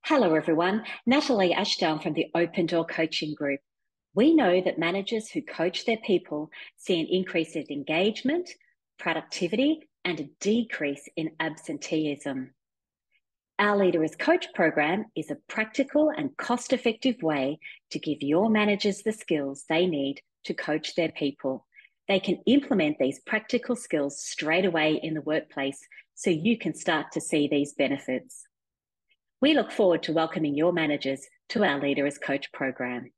Hello, everyone. Natalie Ashdown from the Open Door Coaching Group. We know that managers who coach their people see an increase in engagement, productivity, and a decrease in absenteeism. Our Leader as Coach program is a practical and cost-effective way to give your managers the skills they need to coach their people. They can implement these practical skills straight away in the workplace so you can start to see these benefits. We look forward to welcoming your managers to our Leader as Coach program.